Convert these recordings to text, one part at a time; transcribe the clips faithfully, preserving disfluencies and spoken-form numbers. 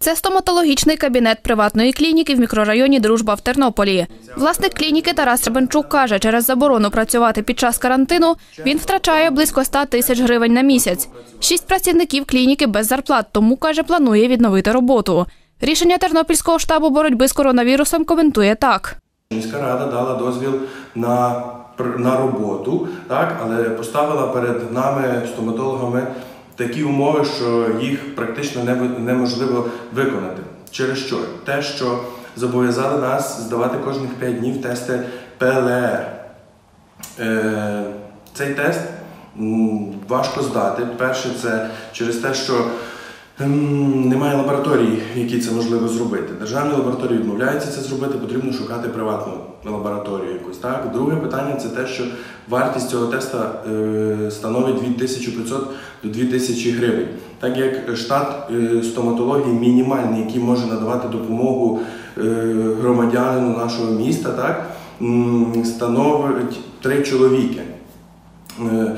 Це стоматологічний кабінет приватної клініки в мікрорайоні «Дружба» в Тернополі. Власник клініки Тарас Ребенчук каже, через заборону працювати під час карантину він втрачає близько ста тисяч гривень на місяць. Шість працівників клініки без зарплат, тому, каже, планує відновити роботу. Рішення Тернопільського штабу боротьби з коронавірусом коментує так. Міська рада дала дозвіл на, на роботу, так, але поставила перед нами, стоматологами, такі умови, що їх практично неможливо виконати. Через що? Те, що зобов'язали нас здавати кожних п'ять днів тести Пе Ел Ер. Е, цей тест важко здати. Перше, це через те, що немає лабораторії, в якій це можливо зробити. Державні лабораторії відмовляються це зробити, потрібно шукати приватну лабораторію якусь. Так? Друге питання – це те, що вартість цього теста е, становить від тисячі п'ятсот до двох тисяч гривень. Так як штат е, стоматології мінімальний, який може надавати допомогу е, громадянину нашого міста, так, м, становить три чоловіки. Е,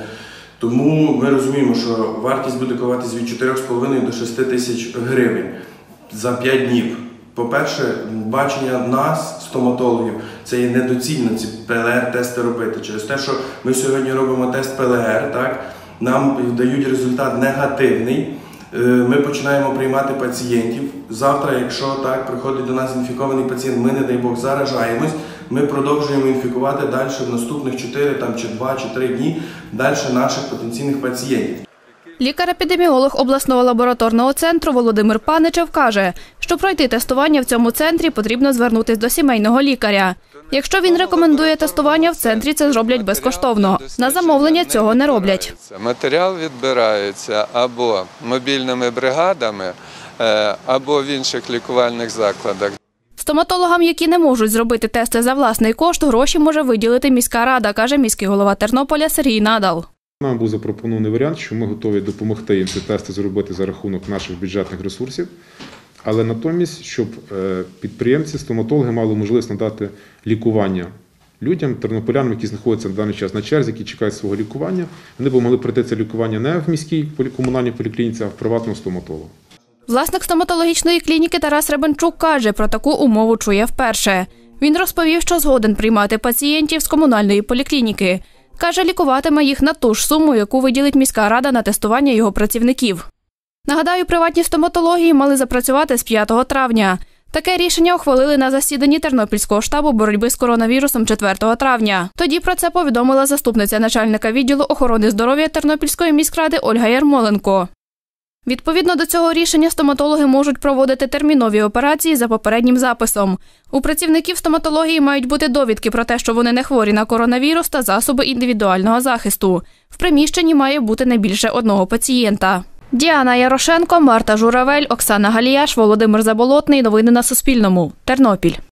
Тому ми розуміємо, що вартість буде коливатися від чотирьох з половиною до шести тисяч гривень за п'ять днів. По-перше, бачення нас, стоматологів, це є недоцільно ці Пе Ел Ер-тести робити. Через те, що ми сьогодні робимо тест Пе Ел Ер, так, нам дають результат негативний, ми починаємо приймати пацієнтів. Завтра, якщо так, приходить до нас інфікований пацієнт, ми, не дай Бог, заражаємось, ми продовжуємо інфікувати далі в наступних чотири, там, чи два, чи три дні далі наших потенційних пацієнтів. Лікар-епідеміолог обласного лабораторного центру Володимир Паничев каже, що пройти тестування в цьому центрі потрібно звернутися до сімейного лікаря. Якщо він рекомендує тестування, в центрі це зроблять безкоштовно. На замовлення цього не роблять. Матеріал відбирається або мобільними бригадами, або в інших лікувальних закладах. Стоматологам, які не можуть зробити тести за власний кошт, гроші може виділити міська рада, каже міський голова Тернополя Сергій Надал. Нам був запропонований варіант, що ми готові допомогти їм ці тести зробити за рахунок наших бюджетних ресурсів, але натомість, щоб підприємці, стоматологи мали можливість надати лікування людям, тернополянам, які знаходяться на даний час на черзі, які чекають свого лікування, вони б могли пройти це лікування не в міській комунальній поліклініці, а в приватному стоматолога. Власник стоматологічної клініки Тарас Ребенчук каже, про таку умову чує вперше. Він розповів, що згоден приймати пацієнтів з комунальної поліклініки. Каже, лікуватиме їх на ту ж суму, яку виділить міська рада на тестування його працівників. Нагадаю, приватні стоматології мали запрацювати з п'ятого травня. Таке рішення ухвалили на засіданні Тернопільського штабу боротьби з коронавірусом четвертого травня. Тоді про це повідомила заступниця начальника відділу охорони здоров'я Тернопільської міськради Ольга Ярмоленко. Відповідно до цього рішення, стоматологи можуть проводити термінові операції за попереднім записом. У працівників стоматології мають бути довідки про те, що вони не хворі на коронавірус та засоби індивідуального захисту. В приміщенні має бути не більше одного пацієнта. Діана Ярошенко, Марта Журавель, Оксана Галіяш, Володимир Заболотний. Новини на Суспільному. Тернопіль.